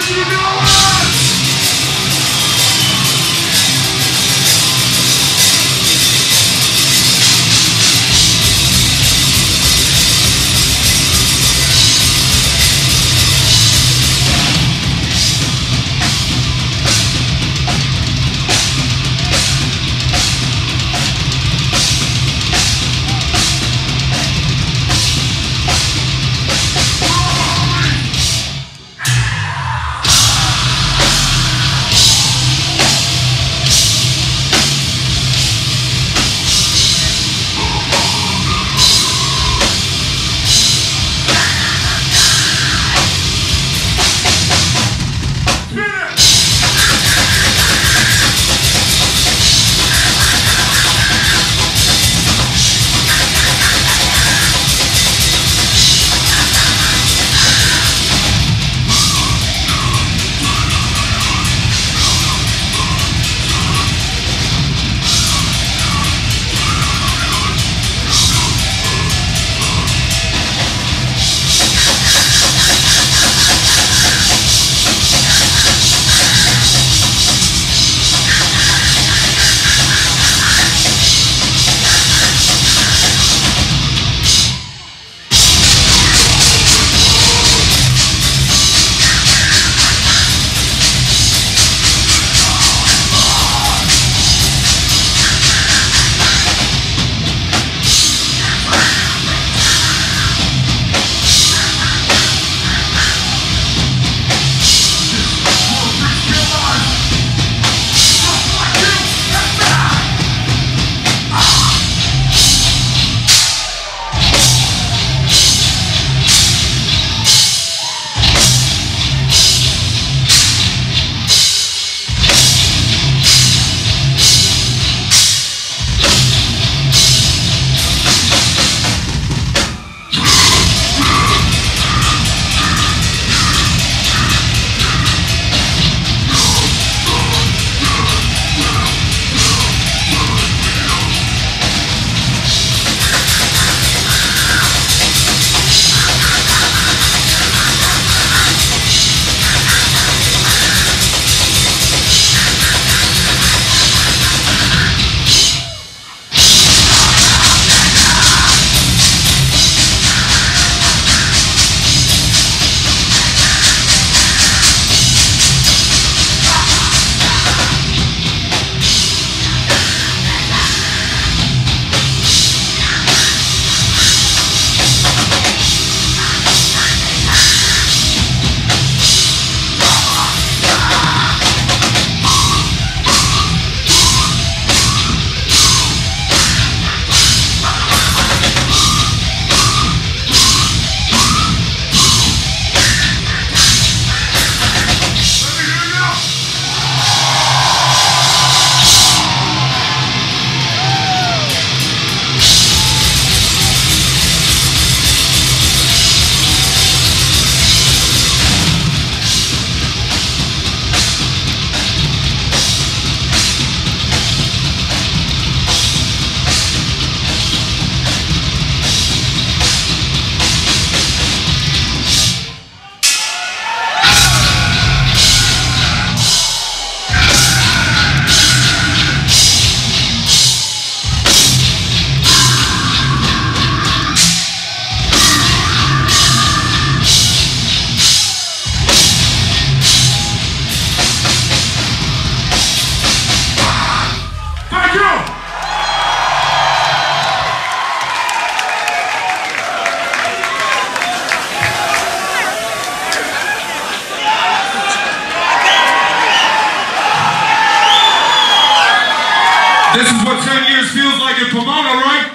This is what 10 years feels like in Pomona, right?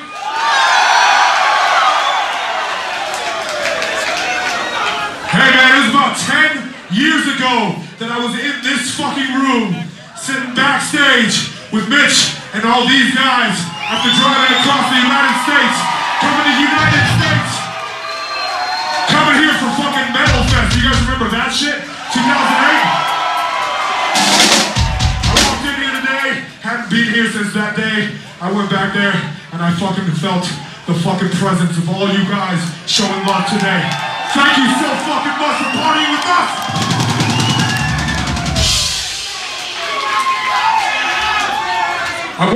Hey man, it was about 10 years ago that I was in this fucking room, sitting backstage with Mitch and all these guys after driving across the United States, coming to the United States, coming here for fucking Metal Fest. You guys remember that shit? 2008? Hadn't been here since that day. I went back there and I fucking felt the fucking presence of all you guys showing love today. Thank you so fucking much for partying with us!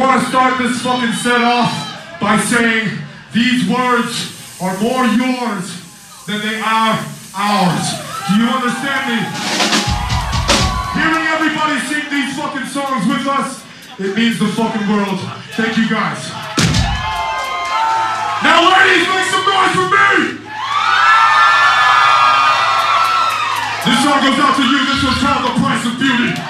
want to start this fucking set off by saying these words are more yours than they are ours. Do you understand me? Hearing everybody sing these fucking songs with us, it means the fucking world. Thank you guys. Now ladies, make some noise for me! This song goes out to you. This one's called The Price of Beauty.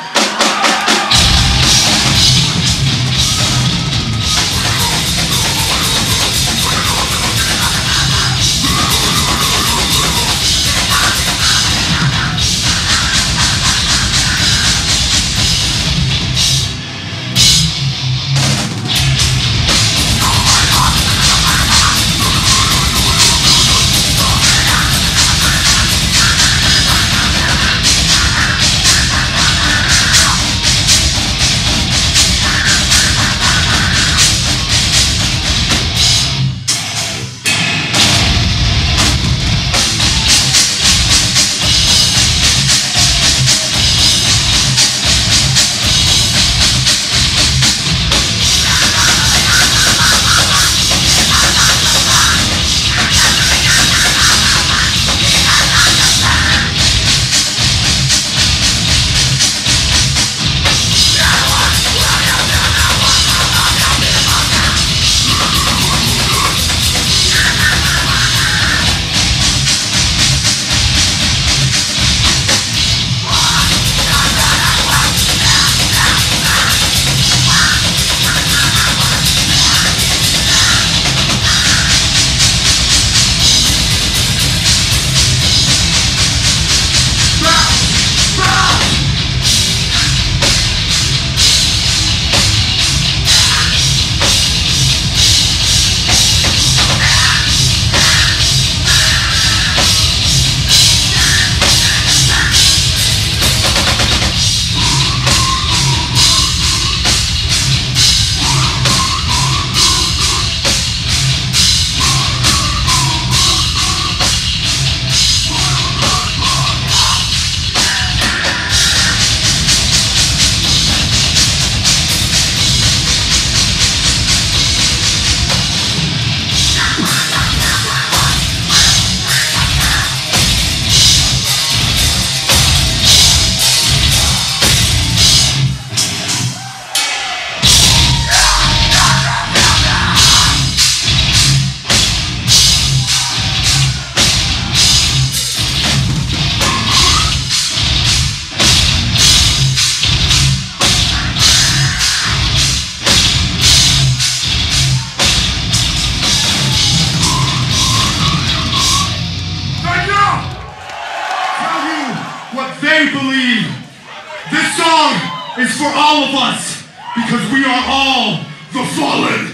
It's for all of us, because we are all the fallen.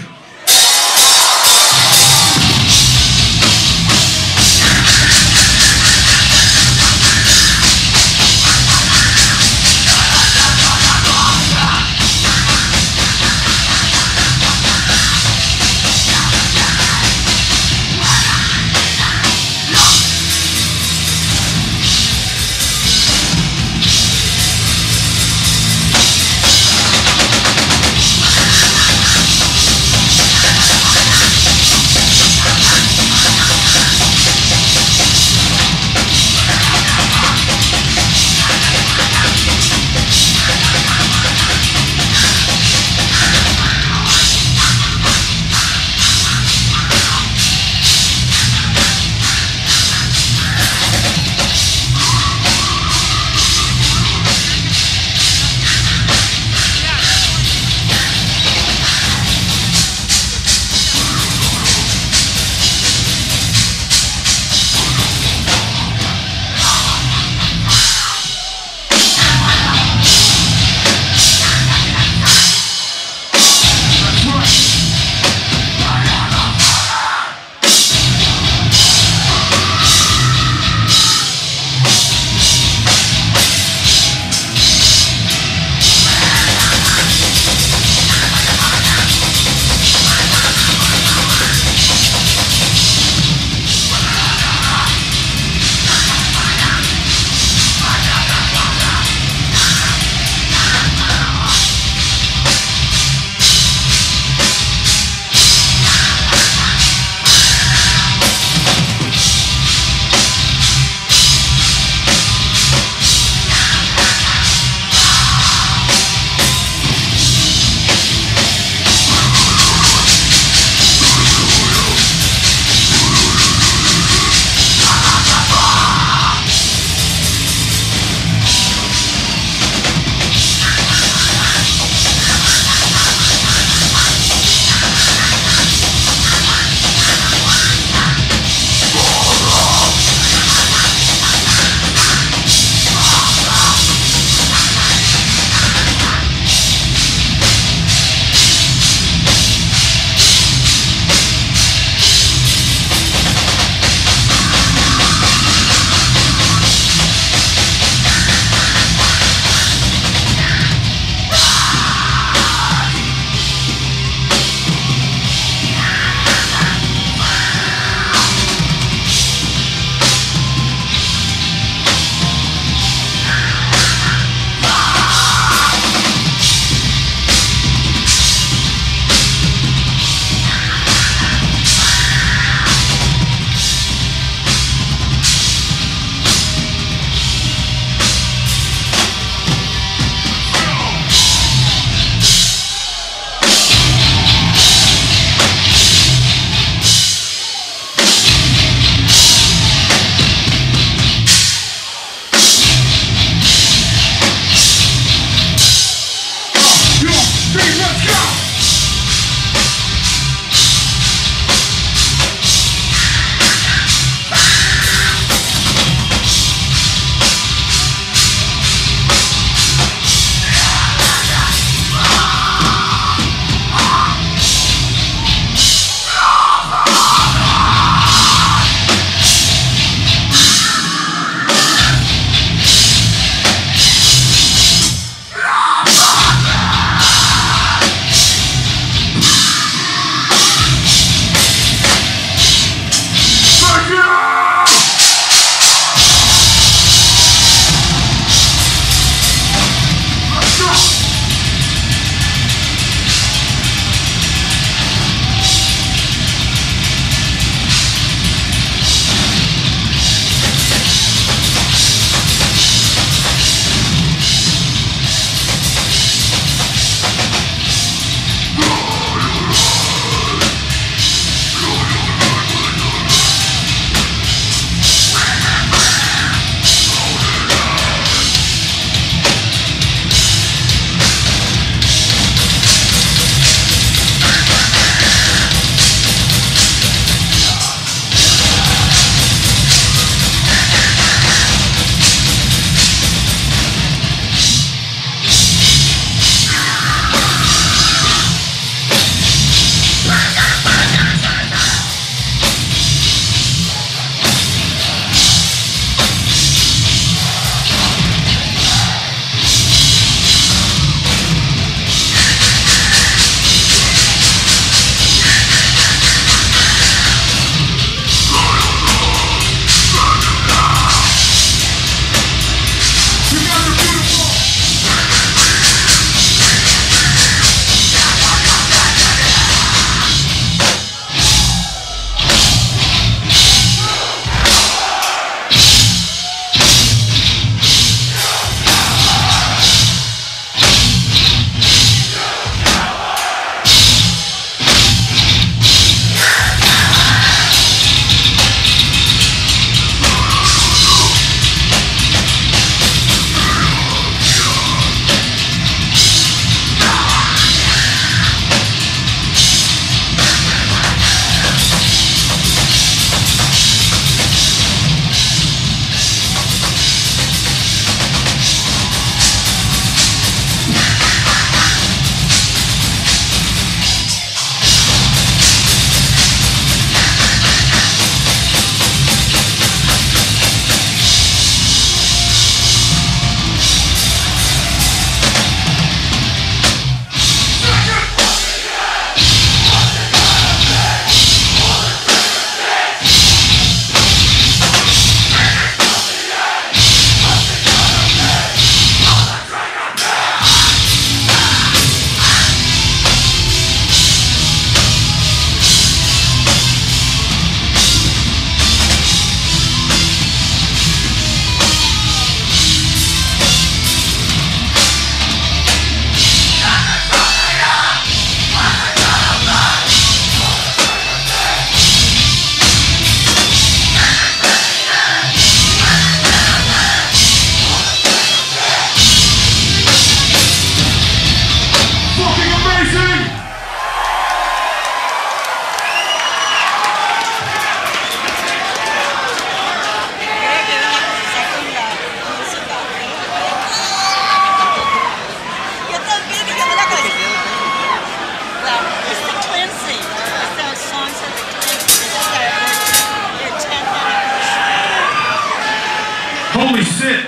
Holy shit.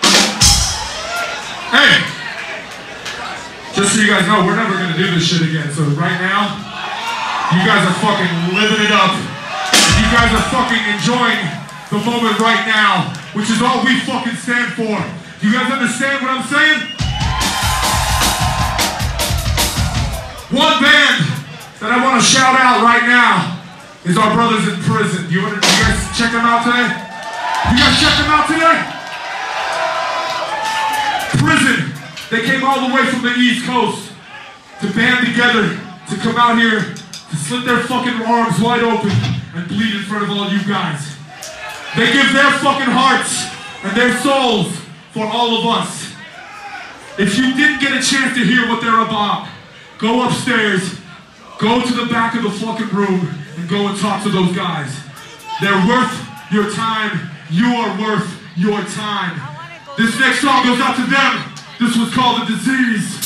Hey, just so you guys know, we're never gonna do this shit again. So right now, you guys are fucking living it up. You guys are fucking enjoying the moment right now, which is all we fucking stand for. You guys understand what I'm saying? One band that I want to shout out right now is our brothers in prison. You guys check them out today? You guys check them out today? Prison. They came all the way from the East Coast to band together, to come out here, to slit their fucking arms wide open and bleed in front of all you guys. They give their fucking hearts and their souls for all of us. If you didn't get a chance to hear what they're about, go upstairs, go to the back of the fucking room, and go and talk to those guys. They're worth your time. You are worth your time. This next song goes out to them. This was called The Disease.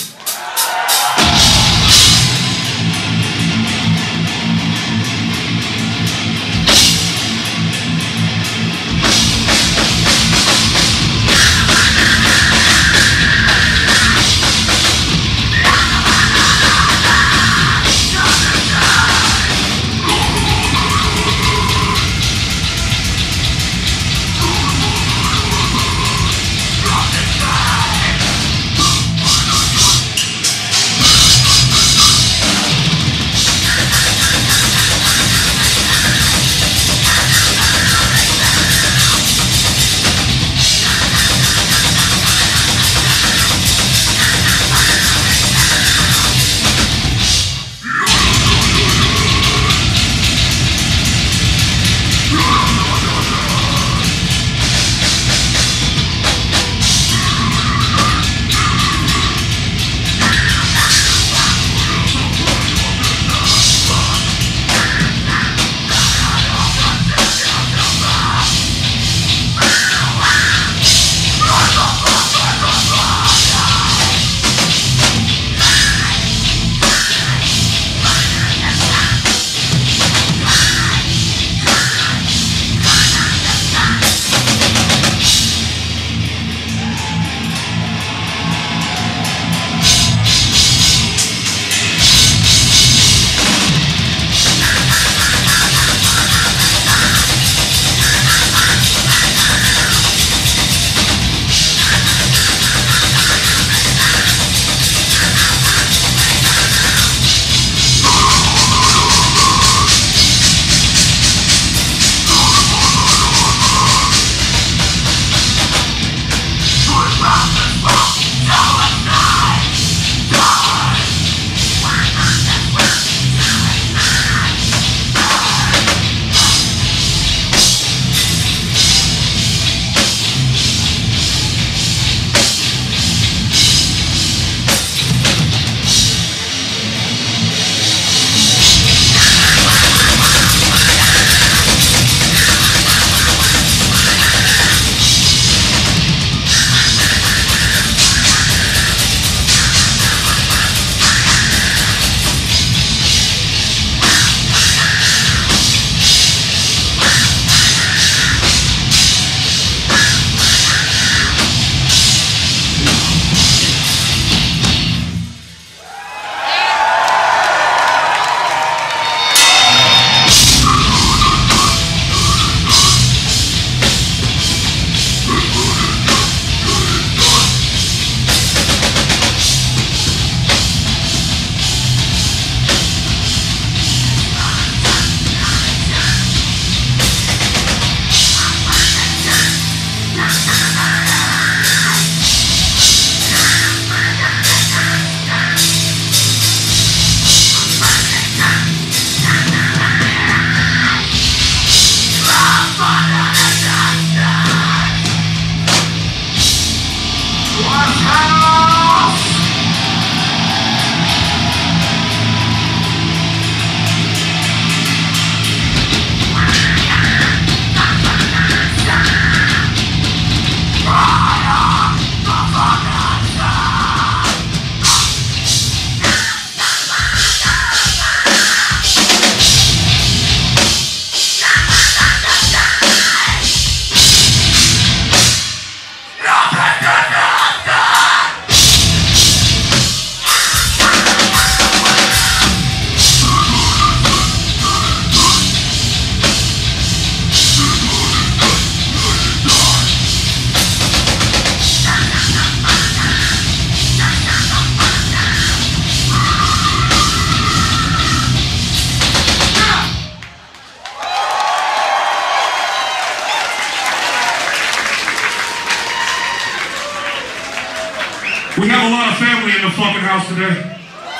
We have a lot of family in the fucking house today.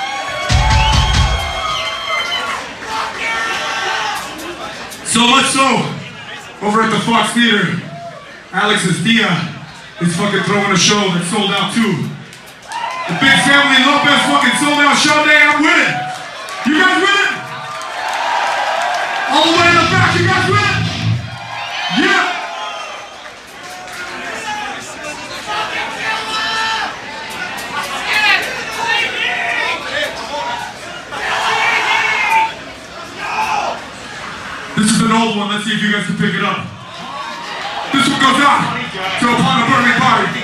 So much so, over at the Fox Theater, Alex's Dia is fucking throwing a show that sold out too. The Big Family Lopez fucking sold out show day. I'm with it. You guys with it? All the way in the back, you guys with it? Yeah. This is an old one. Let's see if you guys can pick it up. This one goes out to Upon a Burning Body.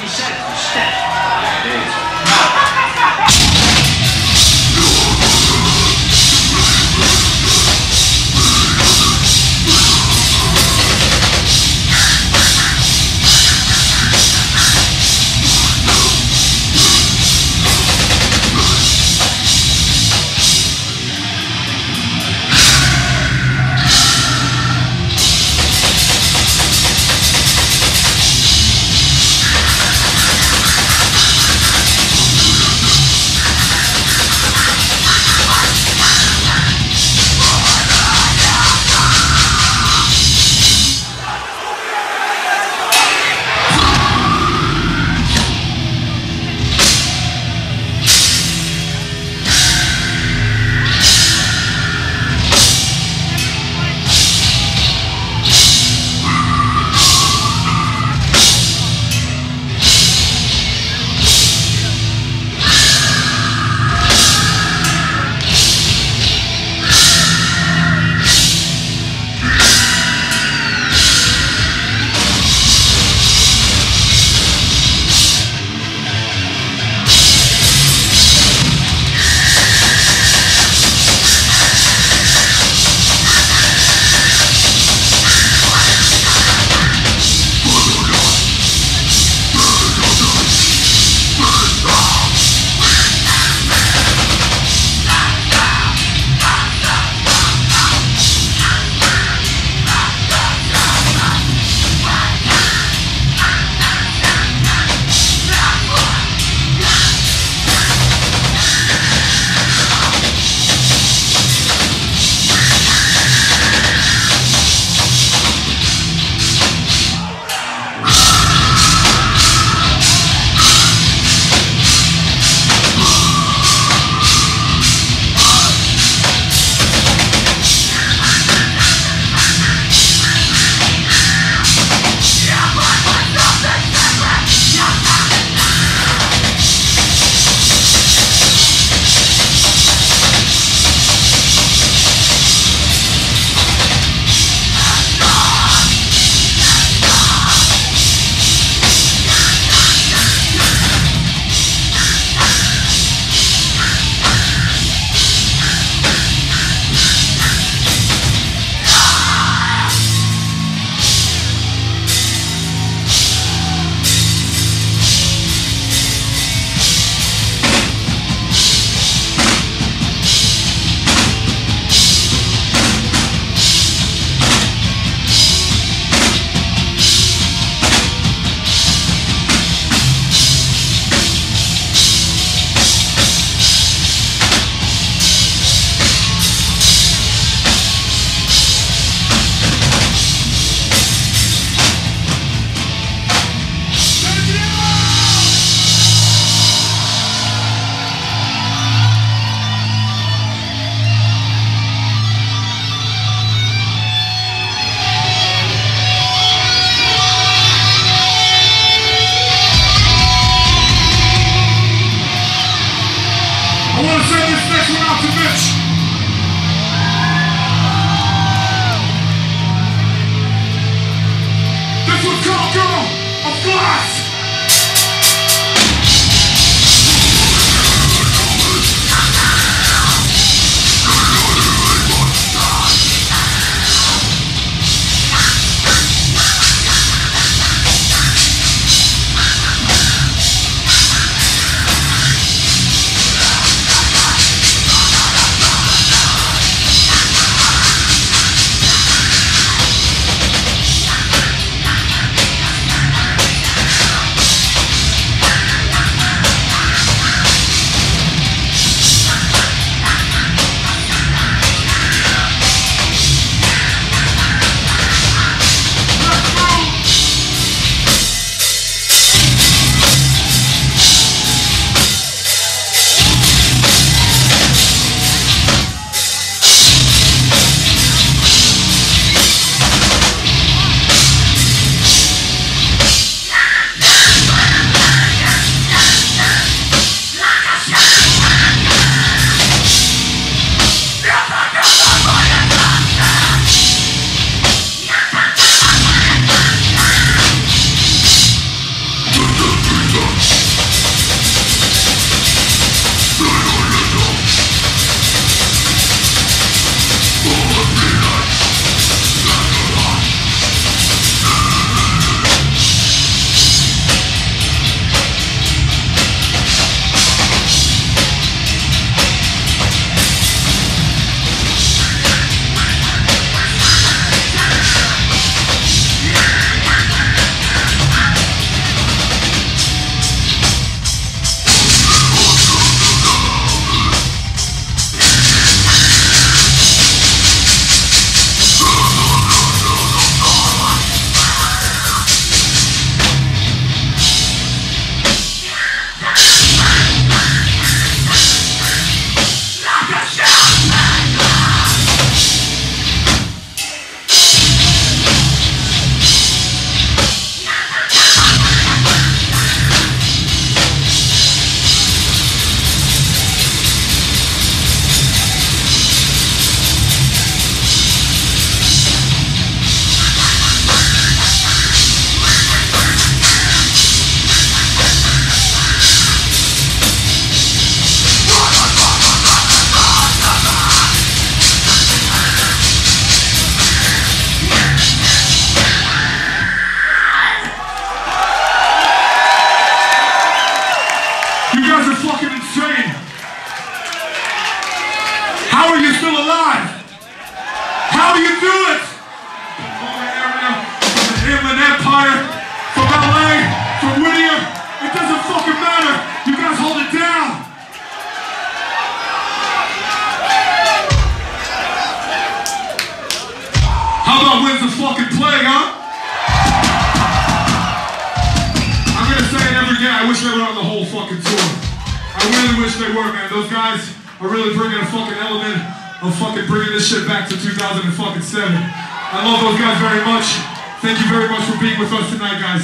yeah, I wish they were on the whole fucking tour. I really wish they were, man. Those guys are really bringing a fucking element of fucking bringing this shit back to 2007. I love those guys very much. Thank you very much for being with us tonight, guys.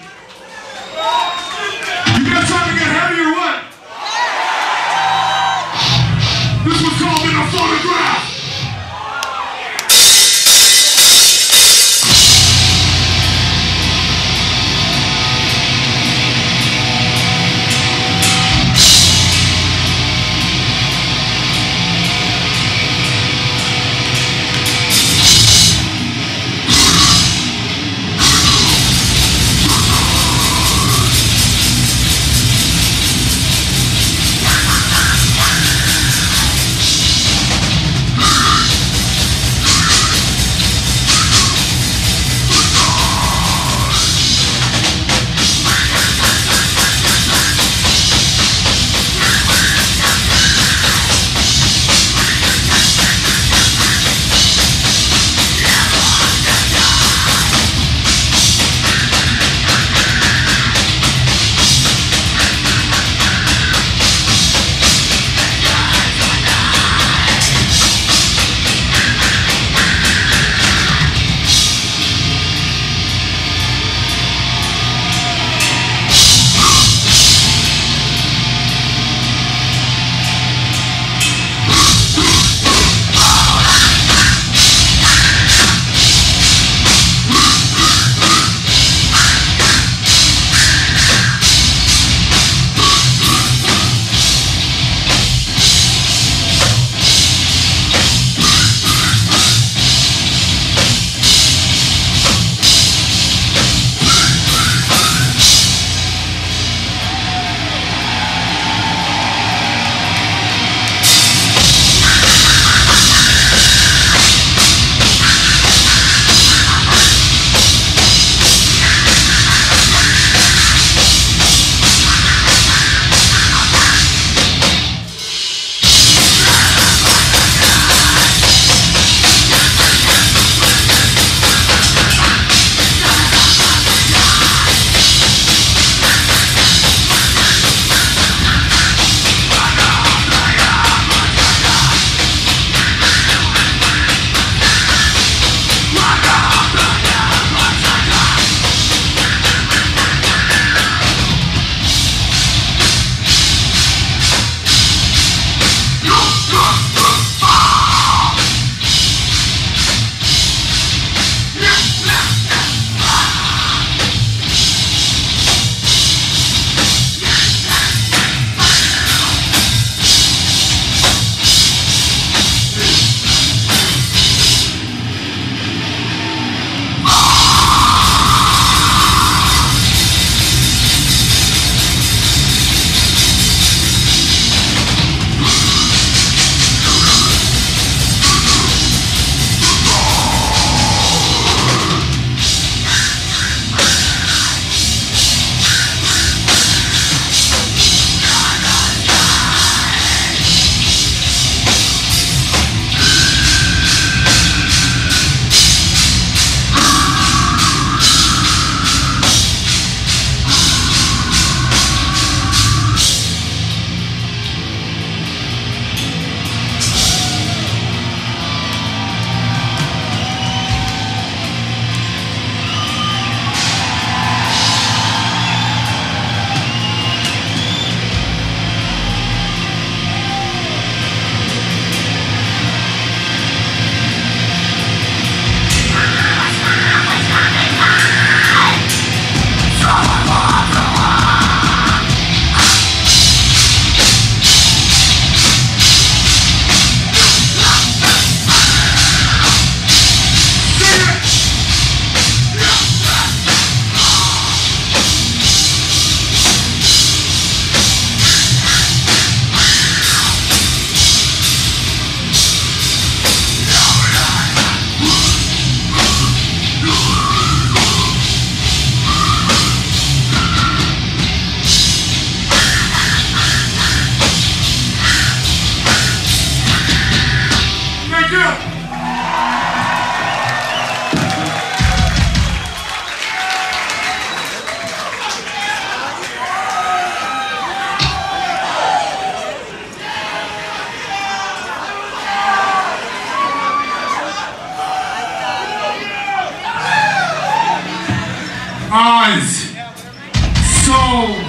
You guys trying to get heavy or what? This was called In a Photograph. zone.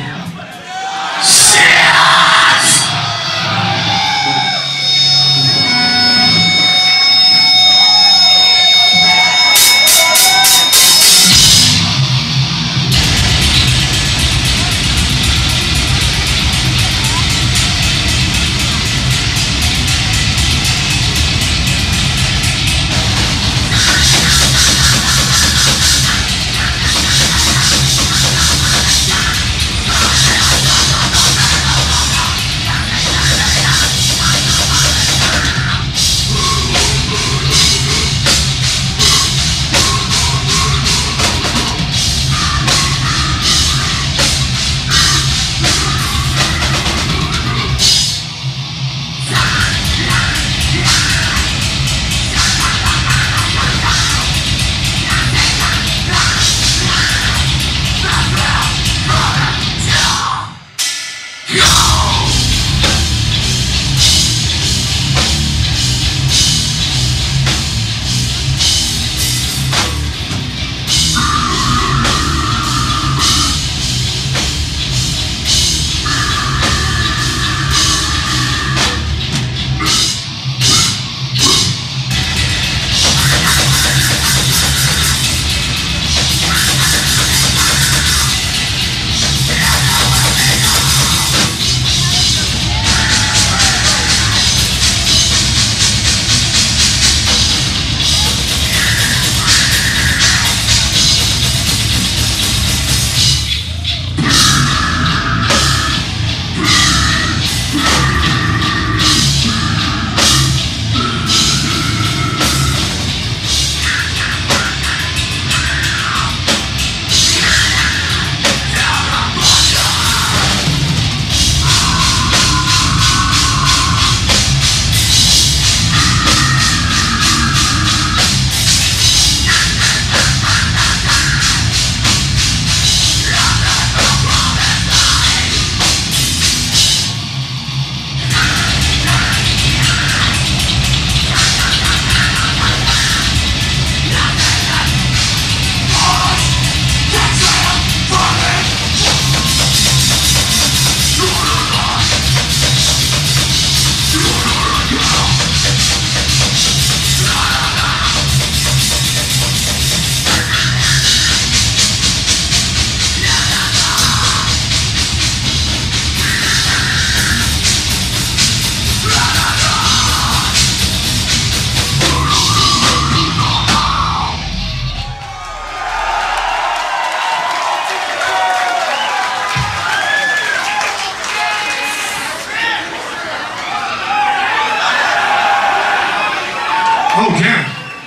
Oh, damn.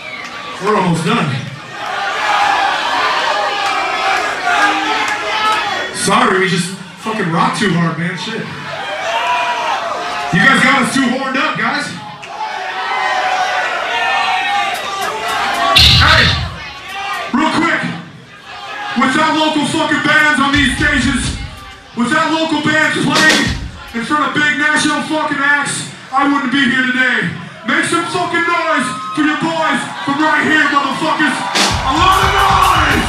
We're almost done. Sorry, we just fucking rocked too hard, man. Shit. You guys got us too horned up, guys. Hey, real quick. Without local fucking bands on these stages, without local bands playing in front of big national fucking acts, I wouldn't be here today. Make some fucking noise for your boys from right here, motherfuckers. A lot of noise!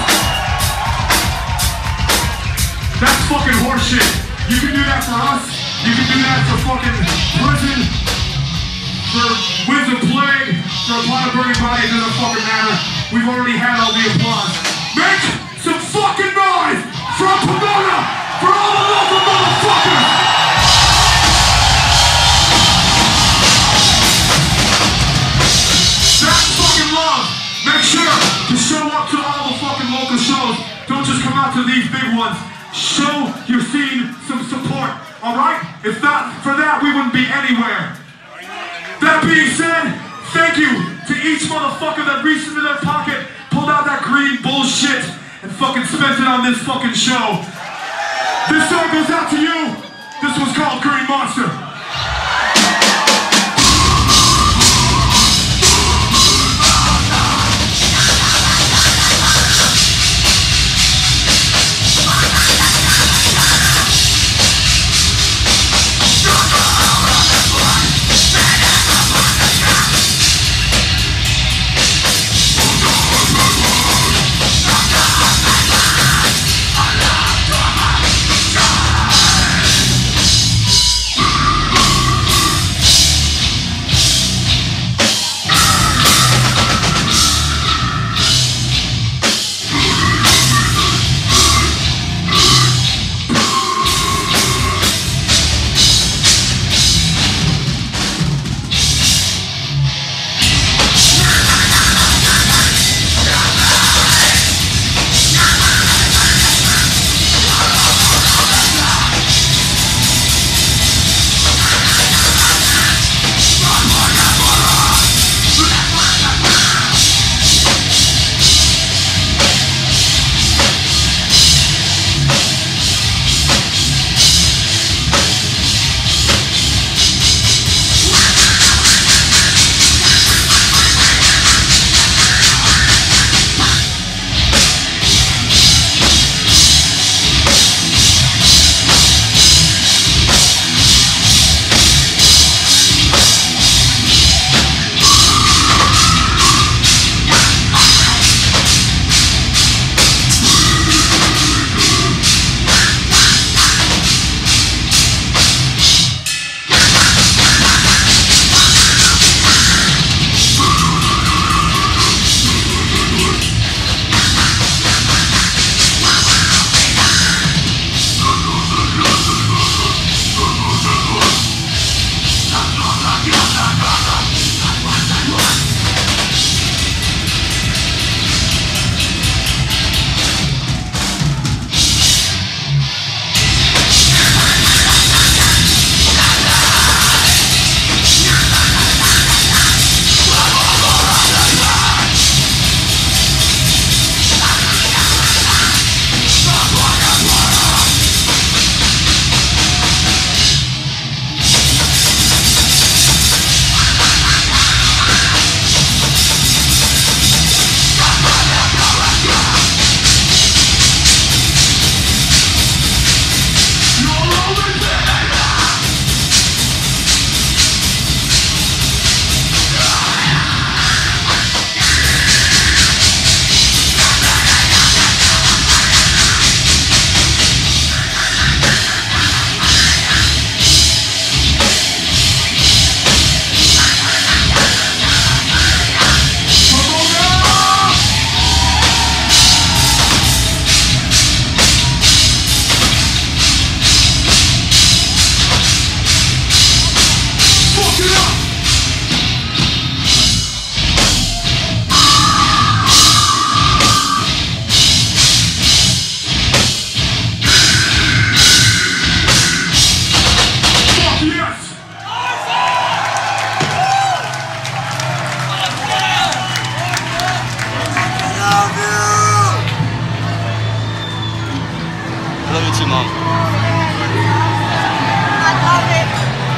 That's fucking horseshit. You can do that for us. You can do that for fucking prison, for Winds of Plague, for a pot of burning body. It doesn't fucking matter. We've already had all the applause. Make some fucking noise from Pomona for all the local motherfuckers! Make sure to show up to all the fucking local shows. Don't just come out to these big ones. Show your scene some support, alright? If not for that, we wouldn't be anywhere. That being said, thank you to each motherfucker that reached into their pocket, pulled out that green bullshit, and fucking spent it on this fucking show. This song goes out to you. This one's called Green Monster. love you too, Mom. I love it.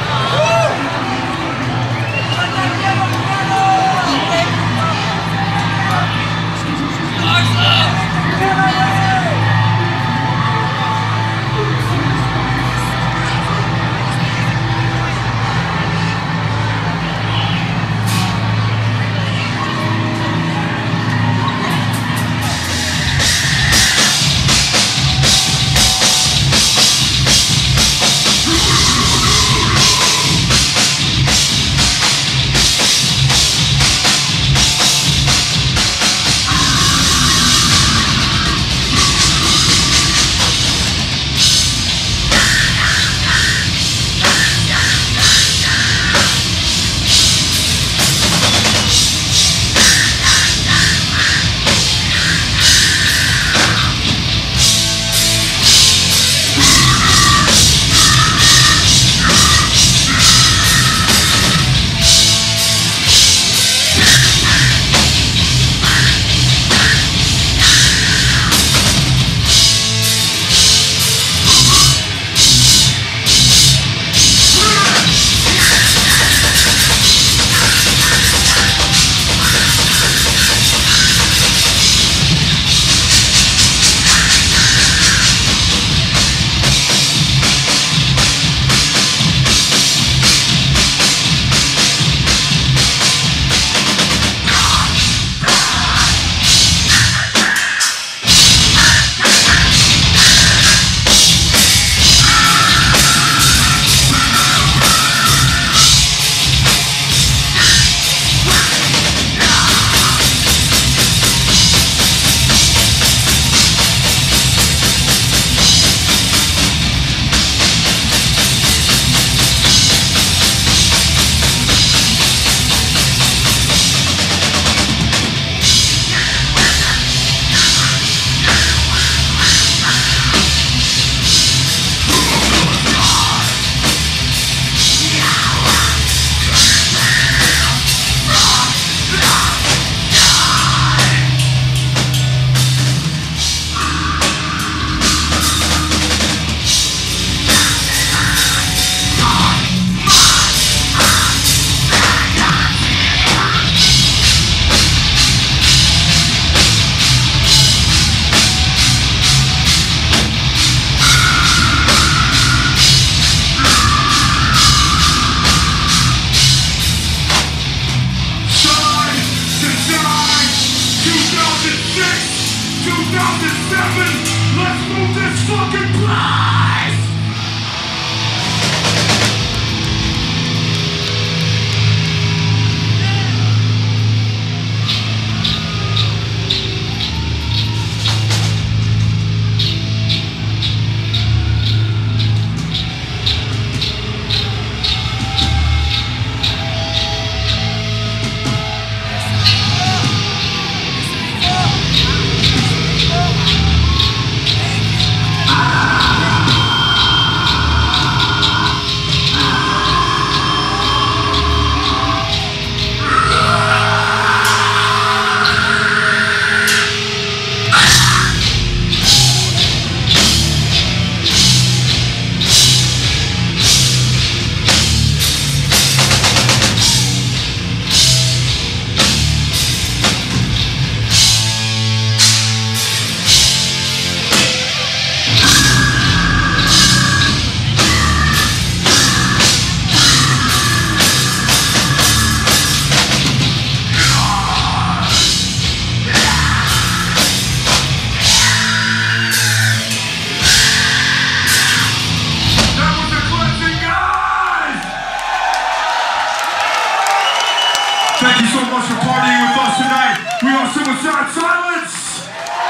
Thank you so much for partying with us tonight. We are Suicide Silence.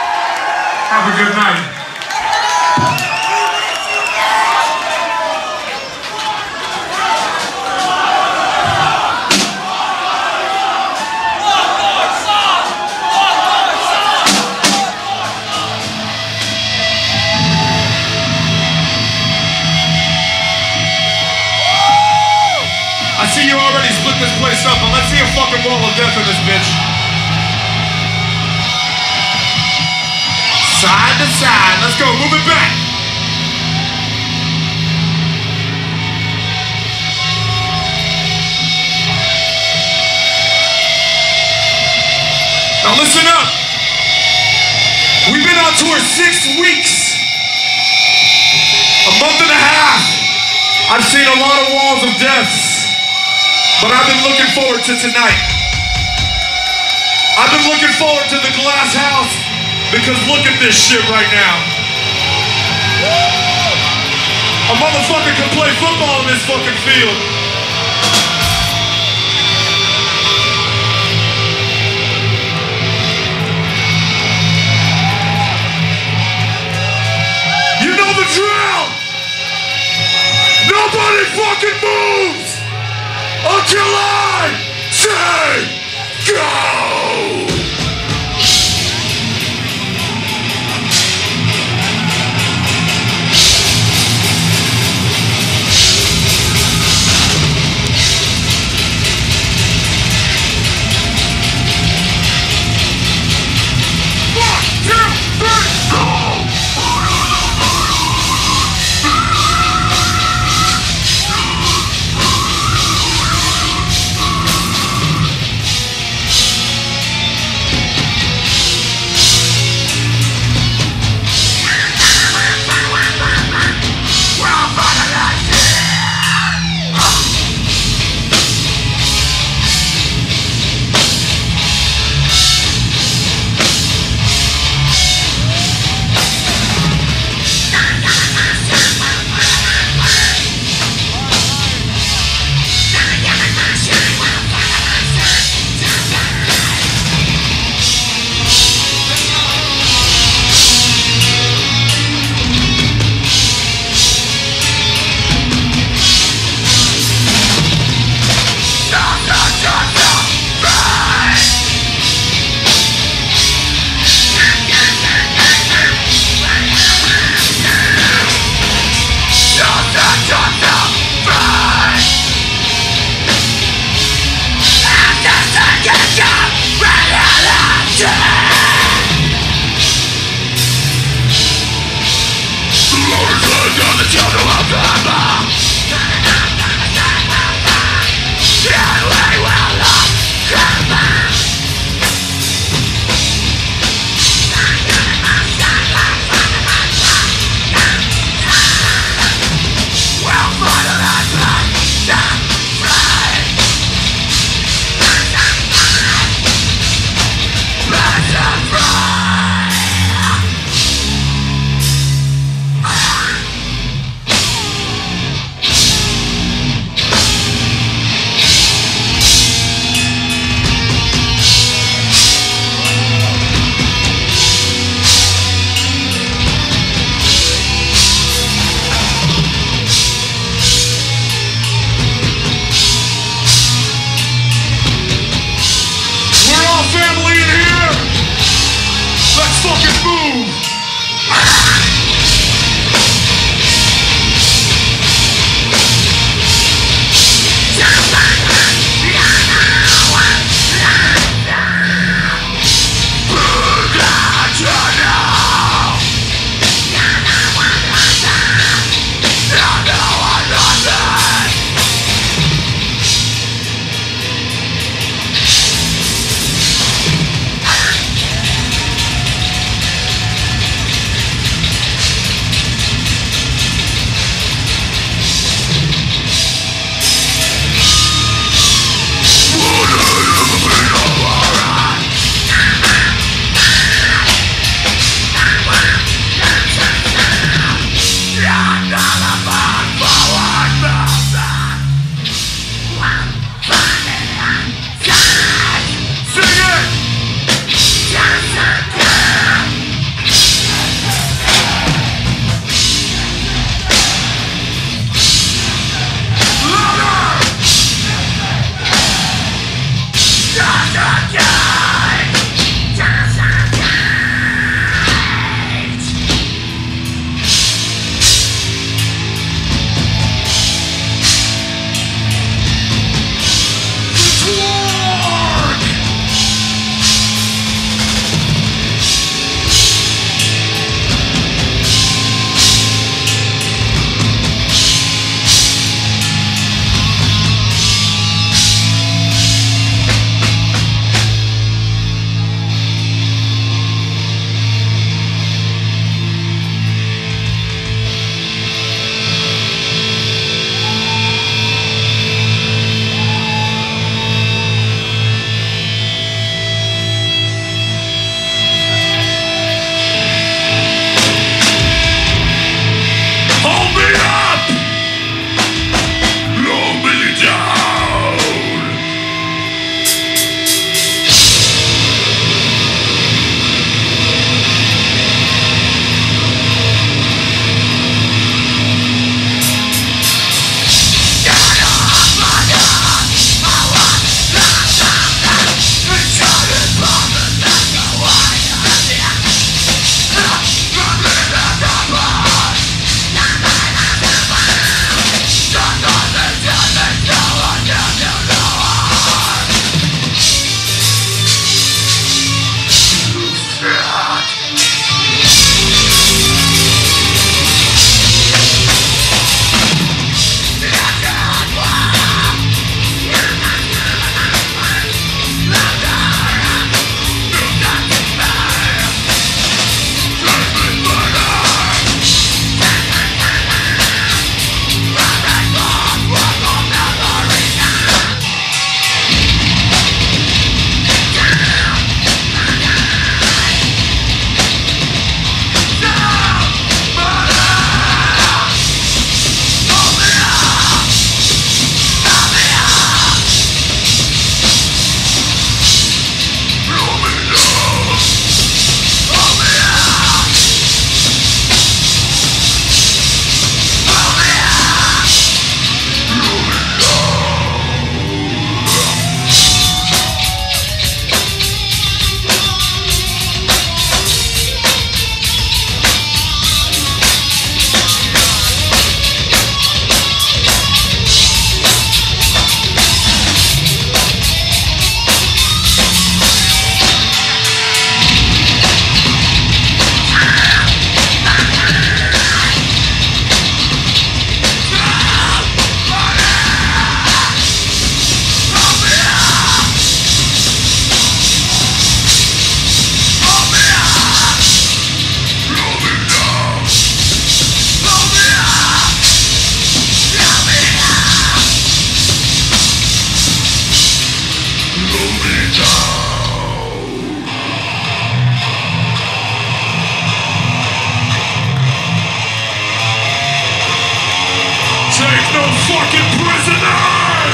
Have a good night. I see you already split this place up, but let's see a fucking wall of death in this bitch. Side to side, let's go, move it back. Now listen up. We've been on tour 6 weeks. A month and a half. I've seen a lot of walls of deaths. But I've been looking forward to tonight. I've been looking forward to the Glasshouse because look at this shit right now. A motherfucker can play football in this fucking field. You know the drill. Nobody fucking moves until I say go. fucking prisoners!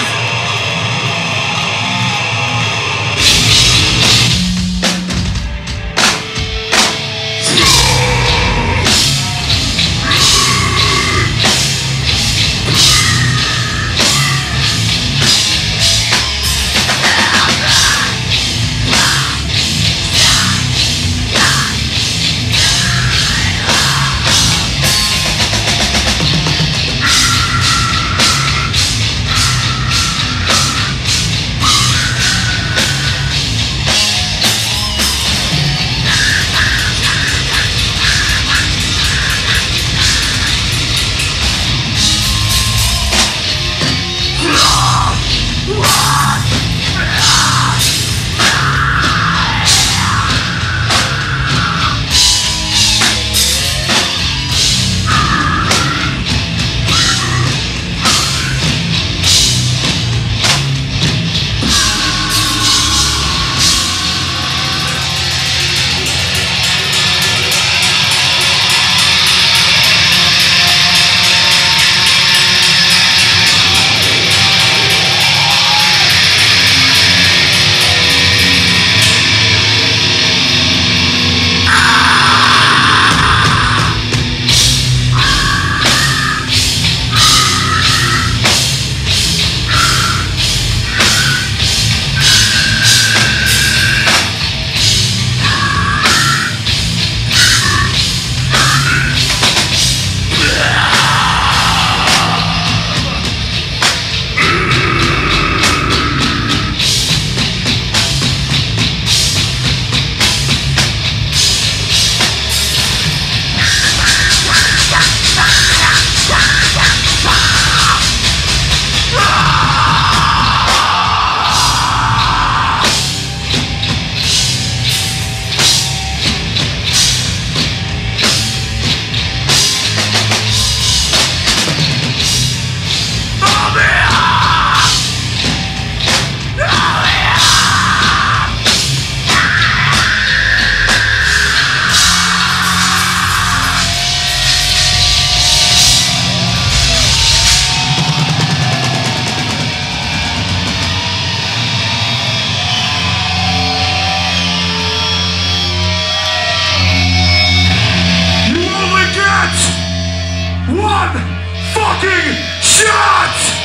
One fucking shot!